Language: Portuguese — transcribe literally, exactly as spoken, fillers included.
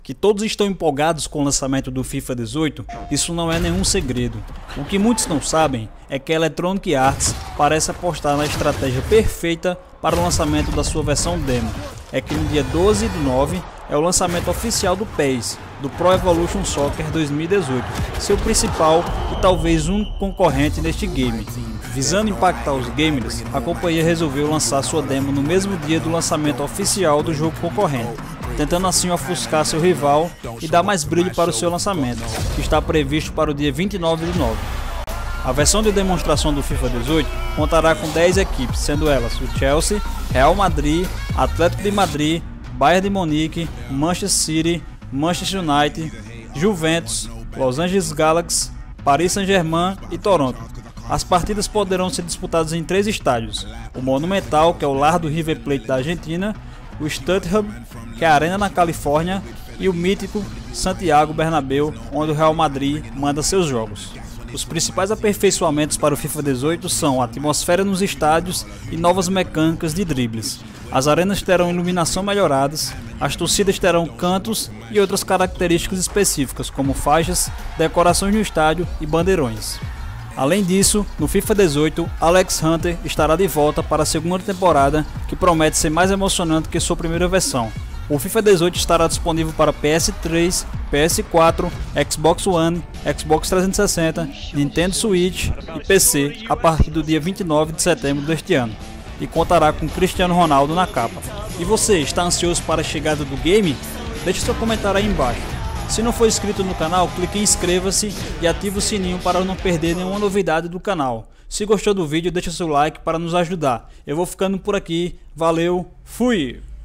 Que todos estão empolgados com o lançamento do FIFA dezoito, isso não é nenhum segredo. O que muitos não sabem é que a Electronic Arts parece apostar na estratégia perfeita para o lançamento da sua versão demo. É que no dia doze do nove é o lançamento oficial do P E S, do Pro Evolution Soccer dois mil e dezoito, seu principal e talvez um concorrente neste game. Visando impactar os gamers, a companhia resolveu lançar sua demo no mesmo dia do lançamento oficial do jogo concorrente, tentando assim ofuscar seu rival e dar mais brilho para o seu lançamento, que está previsto para o dia vinte e nove do nove. A versão de demonstração do FIFA dezoito contará com dez equipes, sendo elas o Chelsea, Real Madrid, Atlético de Madrid, Bayern de Munique, Manchester City, Manchester United, Juventus, Los Angeles Galaxy, Paris Saint-Germain e Toronto. As partidas poderão ser disputadas em três estádios: o Monumental, que é o lar do River Plate da Argentina, o Stadium, que é a arena na Califórnia, e o mítico Santiago Bernabéu, onde o Real Madrid manda seus jogos. Os principais aperfeiçoamentos para o FIFA dezoito são a atmosfera nos estádios e novas mecânicas de dribles. As arenas terão iluminação melhoradas, as torcidas terão cantos e outras características específicas, como faixas, decorações no estádio e bandeirões. Além disso, no FIFA dezoito, Alex Hunter estará de volta para a segunda temporada, que promete ser mais emocionante que sua primeira versão. O FIFA dezoito estará disponível para P S três, P S quatro, Xbox One, Xbox trezentos e sessenta, Nintendo Switch e P C a partir do dia vinte e nove de setembro deste ano, e contará com Cristiano Ronaldo na capa. E você, está ansioso para a chegada do game? Deixe seu comentário aí embaixo. Se não for inscrito no canal, clique em inscreva-se e ative o sininho para não perder nenhuma novidade do canal. Se gostou do vídeo, deixe seu like para nos ajudar. Eu vou ficando por aqui. Valeu, fui!